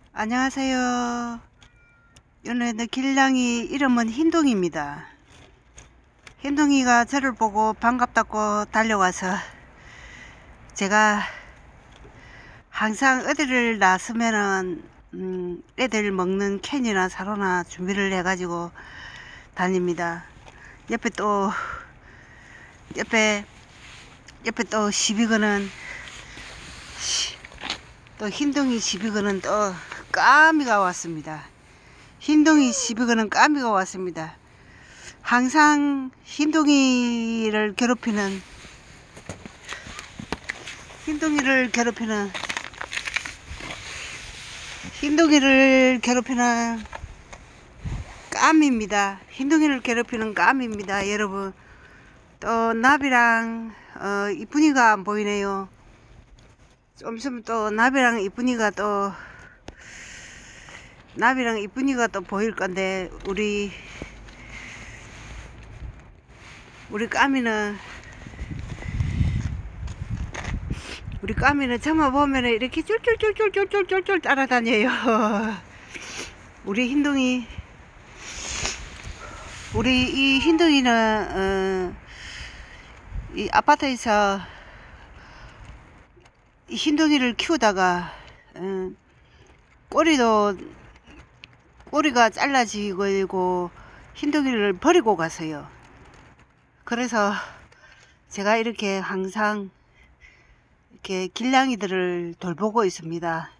안녕하세요. 요네 길냥이 이름은 흰둥이입니다. 흰둥이가 저를 보고 반갑다고 달려와서 제가 항상 어디를 나서면은 애들 먹는 캔이나 사료나 준비를 해가지고 다닙니다. 옆에 또 시비 거는 또 흰둥이 시비 거는 또 까미가 왔습니다. 흰둥이 시비 거는 까미가 왔습니다. 항상 흰둥이를 괴롭히는 까미입니다. 흰둥이를 괴롭히는 까미입니다. 여러분, 또 나비랑 이쁜이가 안 보이네요. 좀 있으면 또 나비랑 이쁜이가 또 보일 건데, 우리 까미는 저만 보면 이렇게 쫄쫄쫄쫄쫄쫄쫄 따라다녀요. 우리 이 흰둥이는 이 아파트에서 이 흰둥이를 키우다가 꼬리가 잘라지고 흰둥이를 버리고 가서요. 그래서 제가 이렇게 항상 이렇게 길냥이들을 돌보고 있습니다.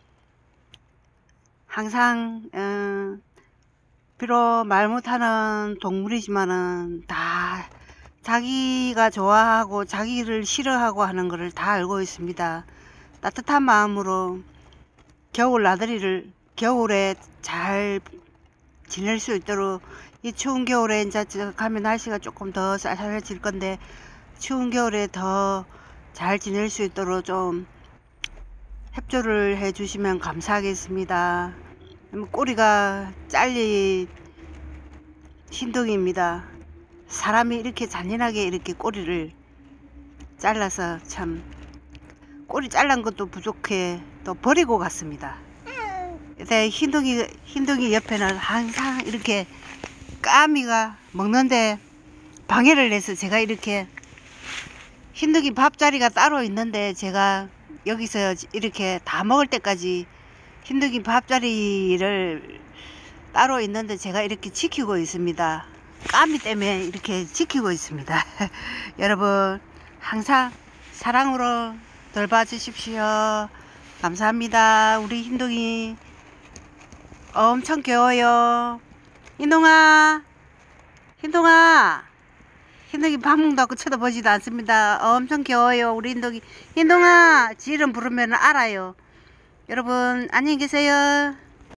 항상 비록 말 못하는 동물이지만은 다 자기가 좋아하고 자기를 싫어하고 하는 것을 다 알고 있습니다. 따뜻한 마음으로 겨울 나들이를 겨울에 잘 지낼 수 있도록, 이 추운 겨울에 이제 가면 날씨가 조금 더 쌀쌀해질 건데, 추운 겨울에 더 잘 지낼 수 있도록 좀 협조를 해 주시면 감사하겠습니다. 꼬리가 잘린 흰둥이입니다. 사람이 이렇게 잔인하게 이렇게 꼬리를 잘라서 참, 꼬리 잘란 것도 부족해 또 버리고 갔습니다. 흰둥이 옆에는 항상 이렇게 까미가 먹는데 방해를 해서 제가 이렇게 흰둥이 밥자리가 따로 있는데, 제가 여기서 이렇게 다 먹을 때까지 흰둥이 밥자리를 따로 있는데 제가 이렇게 지키고 있습니다. 까미 때문에 이렇게 지키고 있습니다. 여러분, 항상 사랑으로 돌봐 주십시오. 감사합니다. 우리 흰둥이 엄청 귀여워요. 흰둥아, 흰둥이 밥 먹는다고 쳐다보지도 않습니다. 엄청 귀여워요. 우리 흰둥아 지 이름 부르면 알아요. 여러분, 안녕히 계세요.